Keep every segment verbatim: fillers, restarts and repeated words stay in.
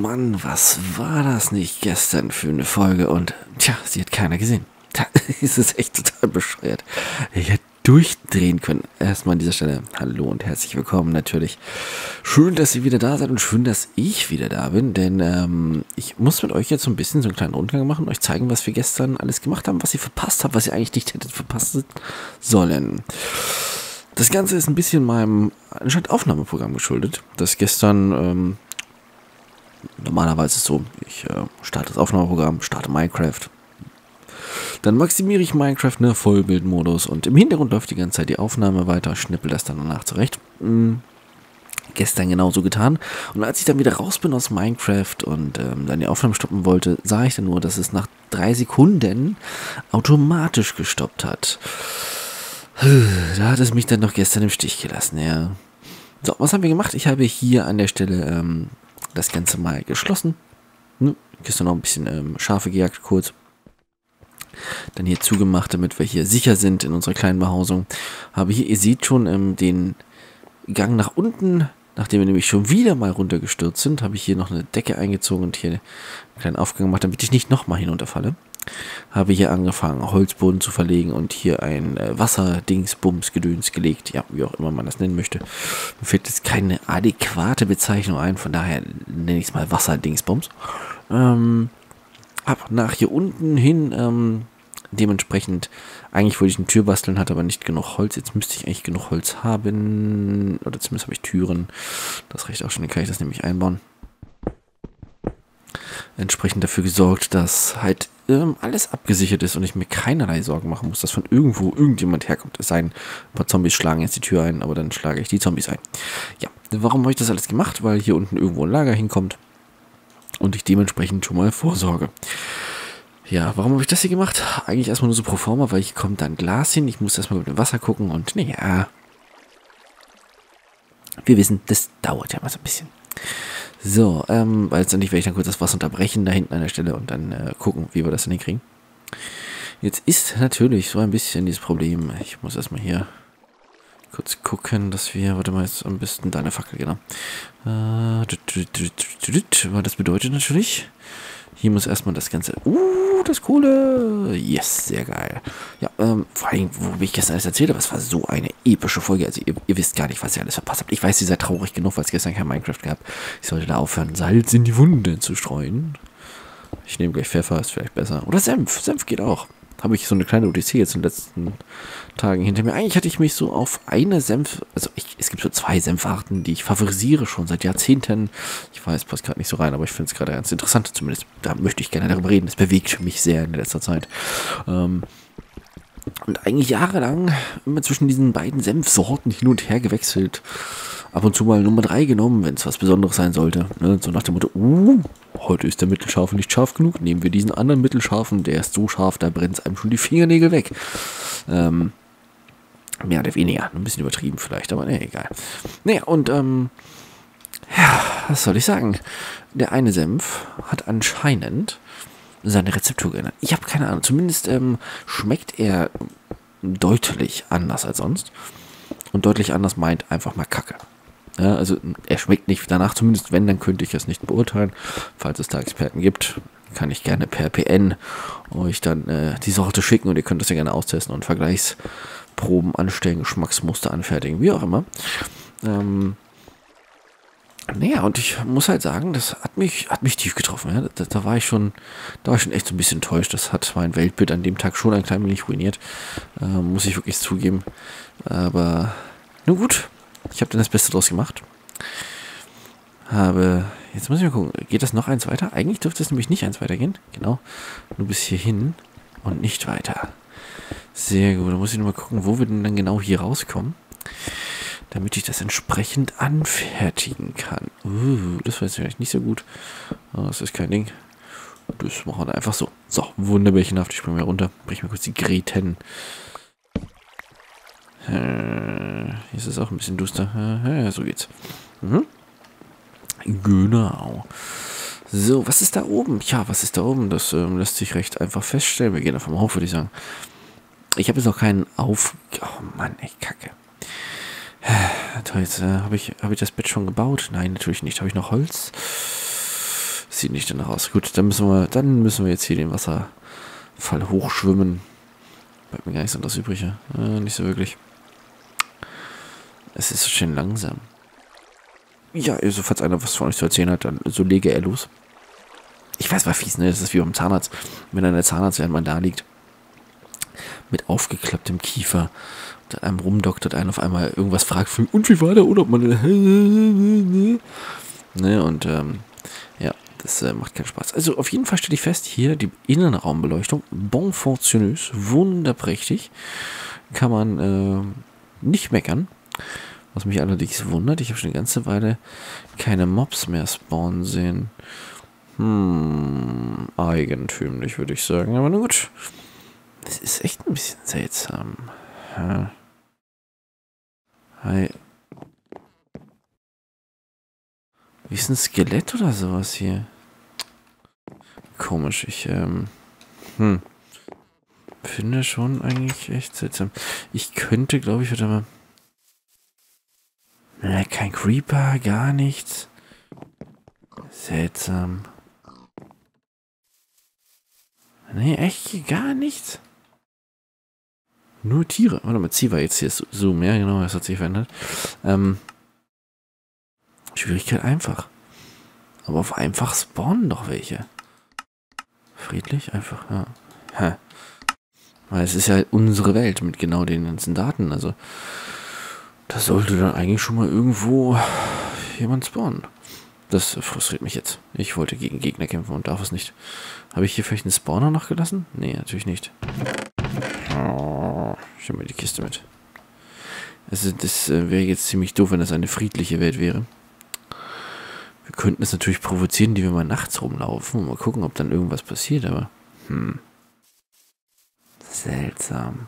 Mann, was war das nicht gestern für eine Folge? Und tja, sie hat keiner gesehen. Da ist es echt total bescheuert. Ich hätte durchdrehen können. Erstmal an dieser Stelle hallo und herzlich willkommen natürlich. Schön, dass ihr wieder da seid und schön, dass ich wieder da bin, denn ähm, ich muss mit euch jetzt so ein bisschen so einen kleinen Rundgang machen, euch zeigen, was wir gestern alles gemacht haben, was ihr verpasst habt, was ihr eigentlich nicht hättet verpassen sollen. Das Ganze ist ein bisschen meinem anscheinend Aufnahmeprogramm geschuldet, das gestern, ähm, normalerweise ist es so, ich äh, starte das Aufnahmeprogramm, starte Minecraft, dann maximiere ich Minecraft, ne, Vollbildmodus und im Hintergrund läuft die ganze Zeit die Aufnahme weiter, schnippel das dann danach zurecht. Hm, gestern genauso getan und als ich dann wieder raus bin aus Minecraft und ähm, dann die Aufnahme stoppen wollte, sah ich dann nur, dass es nach drei Sekunden automatisch gestoppt hat. Da hat es mich dann noch gestern im Stich gelassen, ja. So, was haben wir gemacht? Ich habe hier an der Stelle ähm, das Ganze mal geschlossen. Hm, gestern noch ein bisschen ähm, Schafe gejagt, kurz. Dann hier zugemacht, damit wir hier sicher sind in unserer kleinen Behausung. Habe hier, ihr seht schon, ähm, den Gang nach unten. Nachdem wir nämlich schon wieder mal runtergestürzt sind, habe ich hier noch eine Decke eingezogen und hier einen kleinen Aufgang gemacht, damit ich nicht nochmal hinunterfalle. Habe hier angefangen, Holzboden zu verlegen und hier ein äh, Wasserdingsbums-Gedöns gelegt. Ja, wie auch immer man das nennen möchte. Mir fällt jetzt keine adäquate Bezeichnung ein, von daher nenne ich es mal Wasserdingsbums. Ähm, ab nach hier unten hin, ähm, dementsprechend, eigentlich wollte ich eine Tür basteln, hatte aber nicht genug Holz. Jetzt müsste ich eigentlich genug Holz haben. Oder zumindest habe ich Türen. Das reicht auch schon, dann kann ich das nämlich einbauen. Entsprechend dafür gesorgt, dass halt ähm, alles abgesichert ist und ich mir keinerlei Sorgen machen muss, dass von irgendwo irgendjemand herkommt. Es sei denn, ein paar Zombies schlagen jetzt die Tür ein, aber dann schlage ich die Zombies ein. Ja, warum habe ich das alles gemacht? Weil hier unten irgendwo ein Lager hinkommt und ich dementsprechend schon mal vorsorge. Ja, warum habe ich das hier gemacht? Eigentlich erstmal nur so pro forma, weil hier kommt dann Glas hin. Ich muss erstmal mit dem Wasser gucken und naja, wir wissen, das dauert ja mal so ein bisschen. So, ähm, weil letztendlich werde ich dann kurz das Wasser unterbrechen da hinten an der Stelle und dann äh, gucken, wie wir das denn hinkriegen. Jetzt ist natürlich so ein bisschen dieses Problem. Ich muss erstmal hier kurz gucken, dass wir, warte mal, jetzt am besten deine Fackel, genau. Äh, weil das bedeutet natürlich, hier muss erstmal das Ganze, uh, das Kohle, yes, sehr geil. Ja, ähm, vor allem, wo ich gestern alles erzählt habe, es war so eine epische Folge, also ihr, ihr wisst gar nicht, was ihr alles verpasst habt. Ich weiß, ihr seid traurig genug, weil es gestern kein Minecraft gab. Ich sollte da aufhören, Salz in die Wunde zu streuen. Ich nehme gleich Pfeffer, ist vielleicht besser. Oder Senf, Senf geht auch. Habe ich so eine kleine Odyssee jetzt in den letzten Tagen hinter mir. Eigentlich hatte ich mich so auf eine Senf, also ich, es gibt so zwei Senfarten, die ich favorisiere schon seit Jahrzehnten. Ich weiß, passt gerade nicht so rein, aber ich finde es gerade ganz interessant zumindest. Da möchte ich gerne darüber reden. Das bewegt mich sehr in letzter Zeit. Ähm, und eigentlich jahrelang immer zwischen diesen beiden Senfsorten hin und her gewechselt. Ab und zu mal Nummer drei genommen, wenn es was Besonderes sein sollte. Ne? So nach dem Motto, uh, heute ist der Mittelscharfe nicht scharf genug. Nehmen wir diesen anderen Mittelscharfen, der ist so scharf, da brennt es einem schon die Fingernägel weg. Ähm, mehr oder weniger. Ein bisschen übertrieben vielleicht, aber ne, egal. Naja, und ähm, ja, was soll ich sagen? Der eine Senf hat anscheinend seine Rezeptur geändert. Ich habe keine Ahnung. Zumindest ähm, schmeckt er deutlich anders als sonst. Und deutlich anders meint einfach mal Kacke. Ja, also er schmeckt nicht danach, zumindest wenn, dann könnte ich es nicht beurteilen. Falls es da Experten gibt, kann ich gerne per P N euch dann äh, die Sorte schicken und ihr könnt das ja gerne austesten und Vergleichsproben anstellen, Geschmacksmuster anfertigen, wie auch immer. Ähm, naja, und ich muss halt sagen, das hat mich, hat mich tief getroffen. Ja? Da, da war ich schon, da war ich schon echt so ein bisschen enttäuscht. Das hat mein Weltbild an dem Tag schon ein klein wenig ruiniert. Äh, muss ich wirklich zugeben. Aber nun gut, ich habe dann das Beste draus gemacht. Habe, jetzt muss ich mal gucken, geht das noch eins weiter? Eigentlich dürfte es nämlich nicht eins weitergehen. Genau, nur bis hierhin und nicht weiter. Sehr gut, dann muss ich nur mal gucken, wo wir denn dann genau hier rauskommen, damit ich das entsprechend anfertigen kann. Uh, das war jetzt vielleicht nicht so gut. Oh, das ist kein Ding. Das machen wir einfach so. So, wunderbärchenhaft. Ich springe mal runter. Brech mal kurz die Gräten. Äh, hier ist es auch ein bisschen duster. Äh, so geht's. Mhm. Genau. So, was ist da oben? Ja, was ist da oben? Das ähm, lässt sich recht einfach feststellen. Wir gehen auf einmal hoch, würde ich sagen. Ich habe jetzt noch keinen Auf... Oh Mann, ey, Kacke. Toll, jetzt äh, habe ich, hab ich das Bett schon gebaut? Nein, natürlich nicht. Habe ich noch Holz? sieht nicht danach aus. Gut, dann müssen wir, dann müssen wir jetzt hier den Wasserfall hochschwimmen. Bleibt mir gar nichts anderes übrig, ja? Äh, nicht so wirklich. Es ist so schön langsam. Ja, also falls einer was von euch zu erzählen hat, dann so lege er los. Ich weiß, war fies, ne? Das ist wie beim Zahnarzt. Wenn dann der Zahnarzt, während man da liegt, mit aufgeklapptem Kiefer und an einem rumdoktert, einen auf einmal irgendwas fragt, und wie war der Urlaub? Man, ne? Und ähm, ja, das äh, macht keinen Spaß. Also auf jeden Fall stelle ich fest, hier die Innenraumbeleuchtung, bon fonctionneuse, wunderprächtig. Kann man äh, nicht meckern. Was mich allerdings wundert, ich habe schon eine ganze Weile keine Mobs mehr spawnen sehen. Hm, eigentümlich, würde ich sagen. Aber na gut. Das ist echt ein bisschen seltsam. Ja. Hi. Wie ist ein Skelett oder sowas hier? Komisch, ich, ähm, hm. finde schon eigentlich echt seltsam. Ich könnte, glaube ich, wieder mal... Ne, kein Creeper, gar nichts. Seltsam. Ne, echt gar nichts. Nur Tiere. Warte mal, zieh war jetzt hier Zoom, ja genau, das hat sich verändert. Ähm, Schwierigkeit einfach. Aber auf einfach spawnen doch welche. Friedlich, einfach, ja. Ha. Weil es ist ja unsere Welt mit genau den ganzen Daten, also da sollte dann eigentlich schon mal irgendwo jemand spawnen. Das frustriert mich jetzt. Ich wollte gegen Gegner kämpfen und darf es nicht. Habe ich hier vielleicht einen Spawner noch gelassen? Nee, natürlich nicht. Oh, ich nehme mal die Kiste mit. Also das äh, wäre jetzt ziemlich doof, wenn das eine friedliche Welt wäre. Wir könnten es natürlich provozieren, die wir mal nachts rumlaufen und mal gucken, ob dann irgendwas passiert, aber hm. Seltsam.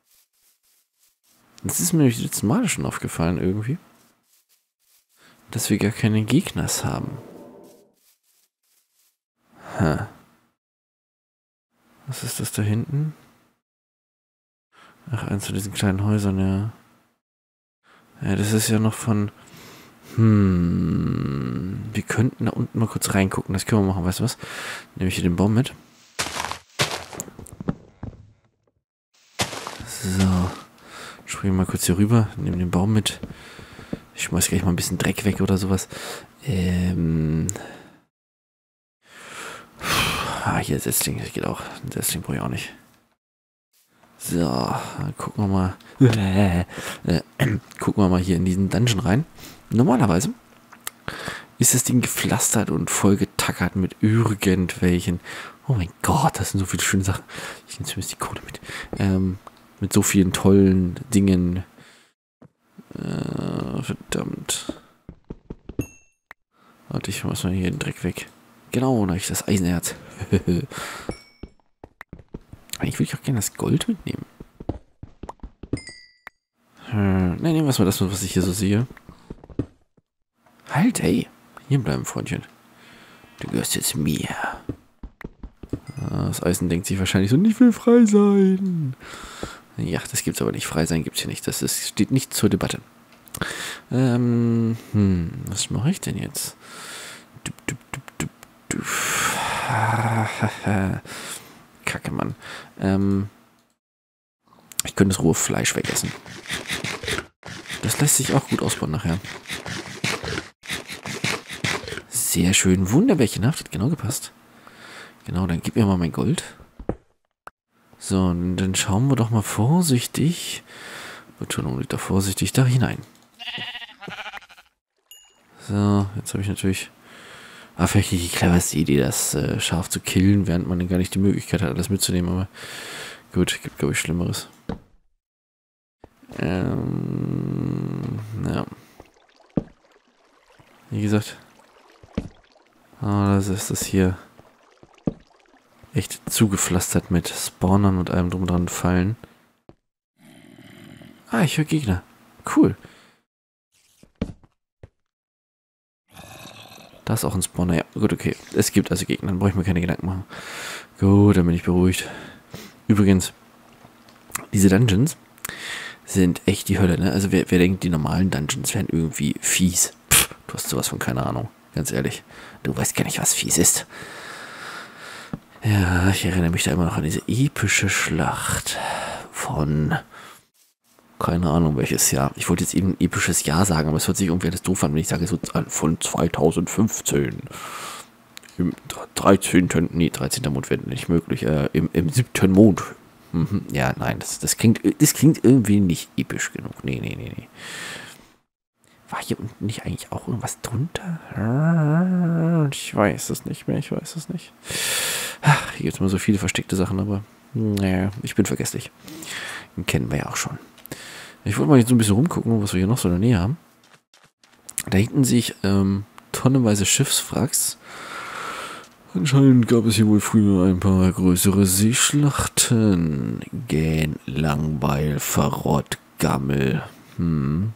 Das ist mir nämlich das letzte Mal schon aufgefallen irgendwie. Dass wir gar keine Gegners haben. Ha. Was ist das da hinten? Ach, eins von diesen kleinen Häusern, ja. Ja, das ist ja noch von... Hm... Wir könnten da unten mal kurz reingucken. Das können wir machen, weißt du was? Nehme ich hier den Baum mit. So. Springen wir mal kurz hier rüber. Nehme den Baum mit. Ich schmeiß gleich mal ein bisschen Dreck weg oder sowas. Ähm... Ah, hier Setzling, das geht auch. Ein Setzling brauche ich auch nicht. So, dann gucken wir mal. Äh, äh, gucken wir mal hier in diesen Dungeon rein. Normalerweise ist das Ding gepflastert und vollgetackert mit irgendwelchen. Oh mein Gott, das sind so viele schöne Sachen. Ich nehme zumindest die Kohle mit. Ähm, mit so vielen tollen Dingen. Äh, verdammt. Warte, ich muss mal hier den Dreck weg. Genau, da habe ich das Eisenerz. Eigentlich würde ich auch gerne das Gold mitnehmen. Hm, ne, nehmen wir mal das, was ich hier so sehe. Halt, hey. Hier bleiben, Freundchen. Du gehörst jetzt mir. Das Eisen denkt sich wahrscheinlich so, ich will frei sein. Ja, das gibt's aber nicht. Frei sein gibt's hier nicht. Das ist, steht nicht zur Debatte. Ähm, hm, was mache ich denn jetzt? Dup, dup, dup, dup, dup. Kacke, Mann. Ähm, ich könnte das rohe Fleisch wegessen. Das lässt sich auch gut ausbauen nachher. Sehr schön. Wunderbärchenhaft. Hat genau gepasst. Genau, dann gib mir mal mein Gold. So, und dann schauen wir doch mal vorsichtig. Betonung liegt da vorsichtig da hinein. So, jetzt habe ich natürlich... Ah, vielleicht nicht die cleverste Idee, das äh, Schaf zu killen, während man dann gar nicht die Möglichkeit hat, alles mitzunehmen, aber gut, gibt glaube ich Schlimmeres. Ähm, ja. Wie gesagt. Ah, das ist das hier. Echt zugepflastert mit Spawnern und allem drum dran Fallen. Ah, ich höre Gegner. Cool. Da ist auch ein Spawner. Ja, gut, okay. Es gibt also Gegner, dann brauche ich mir keine Gedanken machen. Gut, dann bin ich beruhigt. Übrigens, diese Dungeons sind echt die Hölle, ne? Also wer, wer denkt, die normalen Dungeons wären irgendwie fies. Pff, du hast sowas von keine Ahnung. Ganz ehrlich. Du weißt gar nicht, was fies ist. Ja, ich erinnere mich da immer noch an diese epische Schlacht von... Keine Ahnung, welches Jahr. Ich wollte jetzt eben ein episches Jahr sagen, aber es hört sich irgendwie alles doof an, wenn ich sage, so von zweitausendfünfzehn. Im dreizehnten Nee, dreizehnten Mond wäre nicht möglich. Äh, im, Im siebten Mond. Mhm. Ja, nein, das, das, klingt, das klingt irgendwie nicht episch genug. Nee, nee, nee, nee. War hier unten nicht eigentlich auch irgendwas drunter? Ich weiß es nicht mehr, ich weiß es nicht. Ach, hier gibt es immer so viele versteckte Sachen, aber naja, ich bin vergesslich. Den kennen wir ja auch schon. Ich wollte mal jetzt so ein bisschen rumgucken, was wir hier noch so in der Nähe haben. Da hinten sehe ich ähm, tonnenweise Schiffswracks. Anscheinend gab es hier wohl früher ein paar größere Seeschlachten. Gähn, Langbeil, Verrott, Gammel. Hm.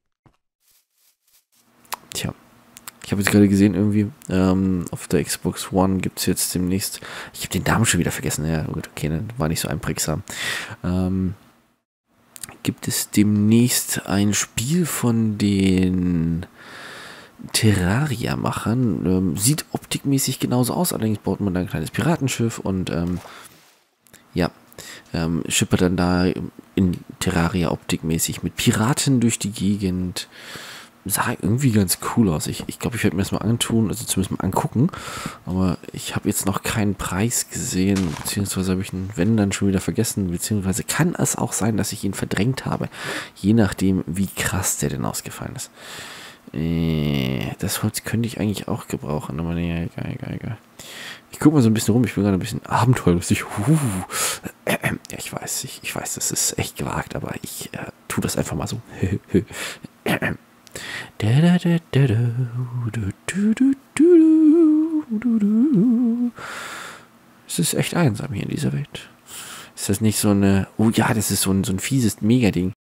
Tja. Ich habe jetzt gerade gesehen, irgendwie, ähm, auf der Xbox One gibt es jetzt demnächst... Ich habe den Namen schon wieder vergessen. Ja, gut, okay, ne, war nicht so einprägsam. Ähm... gibt es demnächst ein Spiel von den Terraria-Machern. Ähm, sieht optikmäßig genauso aus, allerdings baut man da ein kleines Piratenschiff und ähm, ja, ähm, schippert dann da in Terraria optikmäßig mit Piraten durch die Gegend. Sah irgendwie ganz cool aus. Ich glaube, ich, glaub, ich werde mir das mal antun, also zumindest mal angucken. Aber ich habe jetzt noch keinen Preis gesehen, beziehungsweise habe ich ihn, wenn, dann schon wieder vergessen, beziehungsweise kann es auch sein, dass ich ihn verdrängt habe. Je nachdem, wie krass der denn ausgefallen ist. Äh, das Holz könnte ich eigentlich auch gebrauchen, aber nee, egal, egal, egal. Ich gucke mal so ein bisschen rum, ich bin gerade ein bisschen abenteuerlustig. Uh, äh, äh, ja, ich weiß, ich, ich weiß, das ist echt gewagt, aber ich äh, tue das einfach mal so. Es ist echt einsam hier in dieser Welt. Ist das nicht so eine... Oh ja, das ist so ein, so ein fieses Mega-Ding.